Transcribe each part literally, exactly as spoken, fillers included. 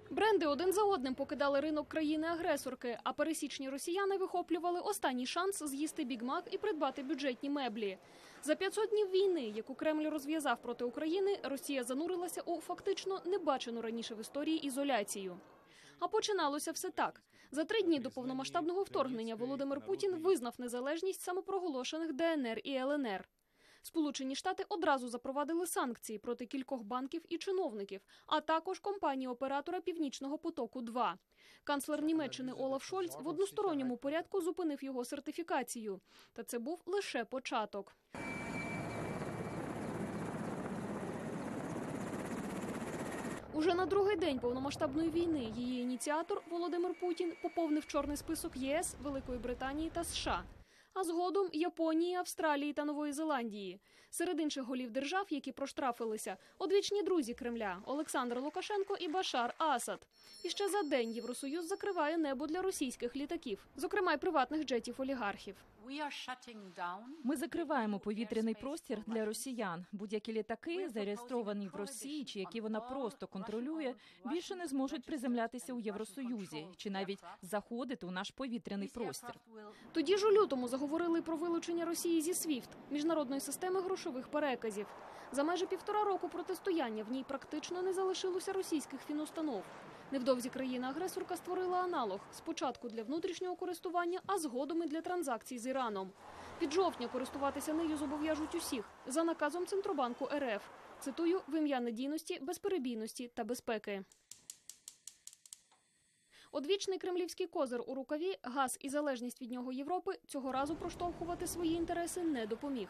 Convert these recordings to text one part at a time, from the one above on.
Бренди один за одним покидали ринок країни-агресорки, а пересічні росіяни вихоплювали останній шанс з'їсти бігмак і придбати бюджетні меблі. За п'ятсот днів війни, яку Кремль розв'язав проти України, Росія занурилася у фактично небачену раніше в історії ізоляцію. А починалося все так. За три дні до повномасштабного вторгнення Володимир Путін визнав незалежність самопроголошених Де Ен Ер і Ел Ен Ер. Сполучені Штати одразу запровадили санкції проти кількох банків і чиновників, а також компанії-оператора «Північного потоку-два». Канцлер Німеччини Олаф Шольц в односторонньому порядку зупинив його сертифікацію. Та це був лише початок. Уже на другий день повномасштабної війни її ініціатор Володимир Путін поповнив чорний список Є Ес, Великої Британії та США. А згодом Японії, Австралії та Нової Зеландії. Серед інших голів держав, які проштрафилися, одвічні друзі Кремля – Олександр Лукашенко і Башар Асад. І ще за день Євросоюз закриває небо для російських літаків, зокрема й приватних джетів олігархів. Ми закриваємо повітряний простір для росіян. Будь-які літаки, зареєстровані в Росії чи які вона просто контролює, більше не зможуть приземлятися у Євросоюзі чи навіть заходити у наш повітряний простір. Тоді ж у лютому заговорили про вилучення Росії зі свіфт – міжнародної системи грошових переказів. За майже півтора року протистояння в ній практично не залишилося російських фінустанов. Невдовзі країна-агресорка створила аналог – спочатку для внутрішнього користування, а згодом і для транзакцій з Іраном. Від жовтня користуватися нею зобов'яжуть усіх за наказом Центробанку Ер Еф. Цитую, в ім'я надійності, безперебійності та безпеки. Одвічний кремлівський козир у рукаві, газ і залежність від нього Європи цього разу проштовхувати свої інтереси не допоміг.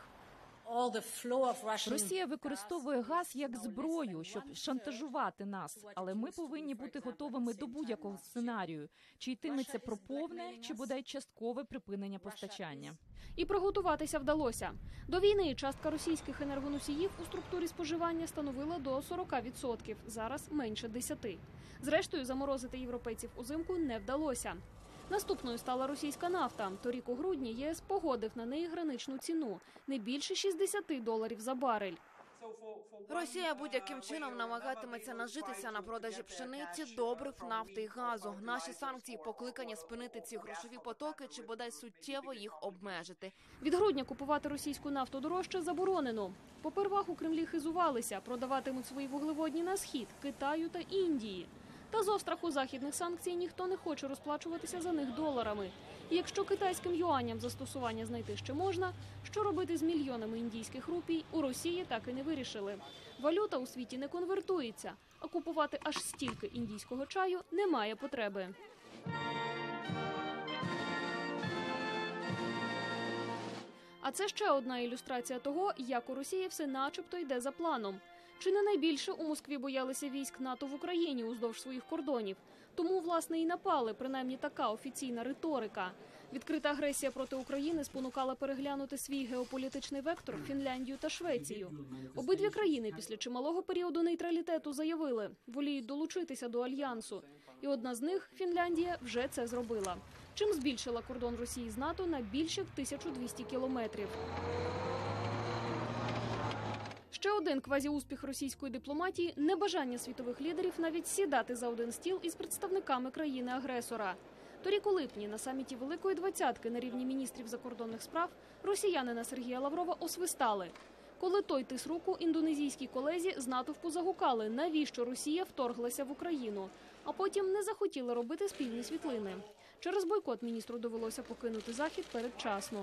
Росія використовує газ як зброю, щоб шантажувати нас. Але ми повинні бути готовими до будь-якого сценарію. Чи йтиметься про повне, чи бодай часткове припинення постачання. І приготуватися вдалося. До війни частка російських енергоносіїв у структурі споживання становила до сорока відсотків, зараз менше десяти. Зрештою, заморозити європейців узимку не вдалося. Наступною стала російська нафта. Торік у грудні Є Ес погодив на неї граничну ціну – не більше шістдесят доларів за барель. Росія будь-яким чином намагатиметься нажитися на продажі пшениці, добрив, нафти і газу. Наші санкції покликані спинити ці грошові потоки чи бодай суттєво їх обмежити. Від грудня купувати російську нафту дорожче заборонено. Попервах у Кремлі хизувалися, продаватимуть свої вуглеводні на схід – Китаю та Індії. Та з остраху західних санкцій ніхто не хоче розплачуватися за них доларами. І якщо китайським юаням застосування знайти ще можна, що робити з мільйонами індійських рупій, у Росії так і не вирішили. Валюта у світі не конвертується, а купувати аж стільки індійського чаю немає потреби. А це ще одна ілюстрація того, як у Росії все начебто йде за планом. Чи не найбільше у Москві боялися військ НАТО в Україні уздовж своїх кордонів? Тому, власне, і напали, принаймні така офіційна риторика. Відкрита агресія проти України спонукала переглянути свій геополітичний вектор Фінляндію та Швецію. Обидві країни після чималого періоду нейтралітету заявили – воліють долучитися до Альянсу. І одна з них, Фінляндія, вже це зробила. Чим збільшила кордон Росії з НАТО на більше тисячу двісті кілометрів. Ще один квазіуспіх російської дипломатії – небажання світових лідерів навіть сідати за один стіл із представниками країни-агресора. Торік у липні на саміті Великої Двадцятки на рівні міністрів закордонних справ росіянина Сергія Лаврова освистали. Коли той тис руку індонезійській колезі з натовпу загукали, навіщо Росія вторглася в Україну, а потім не захотіли робити спільні світлини. Через бойкот міністру довелося покинути Захід передчасно.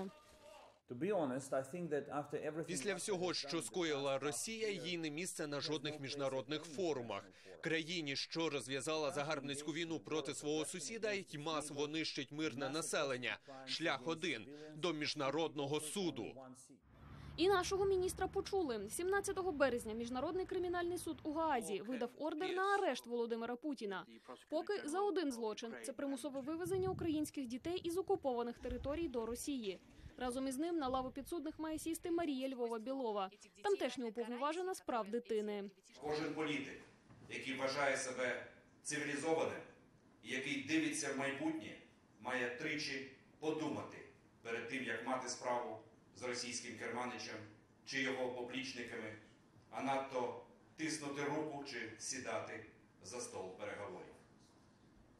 Після всього, що скоїла Росія, їй не місце на жодних міжнародних форумах. Країні, що розв'язала загарбницьку війну проти свого сусіда й масово нищить мирне населення. Шлях один – до міжнародного суду. І нашого міністра почули. сімнадцятого березня Міжнародний кримінальний суд у Гаазі видав ордер на арешт Володимира Путіна. Поки за один злочин – це примусове вивезення українських дітей із окупованих територій до Росії. Разом із ним на лаву підсудних має сісти Марія Львова-Білова, тамтешня уповноважена з прав дитини. Кожен політик, який вважає себе цивілізованим і який дивиться в майбутнє, має тричі подумати перед тим, як мати справу з російським керманичем чи його поплічниками, а надто тиснути руку чи сідати за стол переговорів.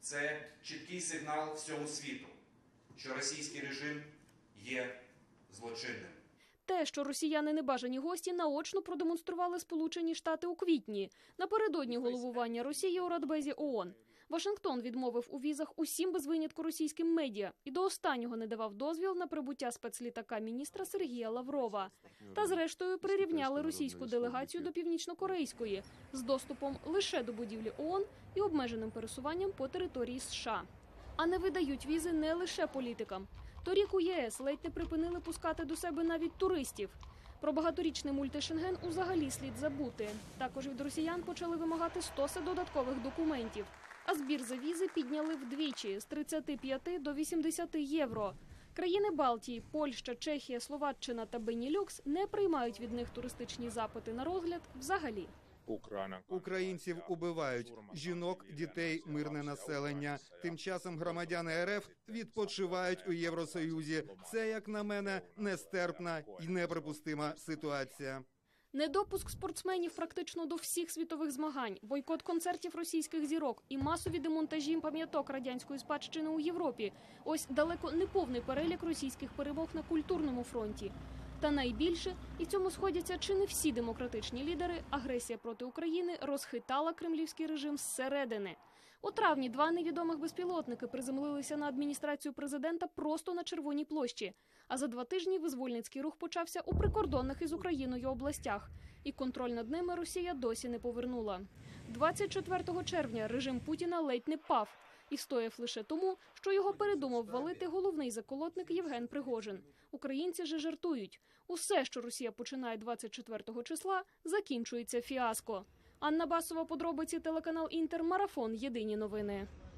це чіткий сигнал всьому світу, що російський режим є злочинним. Те, що росіяни небажані гості, наочно продемонстрували Сполучені Штати у квітні, напередодні головування Росії у Радбезі ООН. Вашингтон відмовив у візах усім без винятку російським медіа і до останнього не давав дозвіл на прибуття спецлітака міністра Сергія Лаврова. Та зрештою прирівняли російську делегацію до північнокорейської з доступом лише до будівлі ООН і обмеженим пересуванням по території США. А не видають візи не лише політикам. Торік у ЄС ледь не припинили пускати до себе навіть туристів. Про багаторічний мультишенген узагалі слід забути. Також від росіян почали вимагати стоси додаткових документів. А збір за візи підняли вдвічі – з тридцяти п'яти до вісімдесяти євро. Країни Балтії, Польща, Чехія, Словаччина та Бенілюкс не приймають від них туристичні запити на розгляд взагалі. Українців убивають, жінок, дітей, мирне населення. Тим часом громадяни РФ відпочивають у Євросоюзі. Це, як на мене, нестерпна і неприпустима ситуація. Недопуск спортсменів практично до всіх світових змагань, бойкот концертів російських зірок і масові демонтажі пам'яток радянської спадщини у Європі – ось далеко не повний перелік російських перемог на культурному фронті. Та найбільше, і в цьому сходяться чи не всі демократичні лідери, агресія проти України розхитала кремлівський режим зсередини. У травні два невідомих безпілотники приземлилися на адміністрацію президента просто на Червоній площі. А за два тижні визвольницький рух почався у прикордонних із Україною областях. І контроль над ними Росія досі не повернула. двадцять четвертого червня режим Путіна ледь не пав. І стояв лише тому, що його передумав валити головний заколотник Євген Пригожин. Українці же жартують. Усе, що Росія починає двадцять четвертого числа, закінчується фіаско. Анна Басова, подробиці, телеканал Інтер, Марафон, Єдині новини.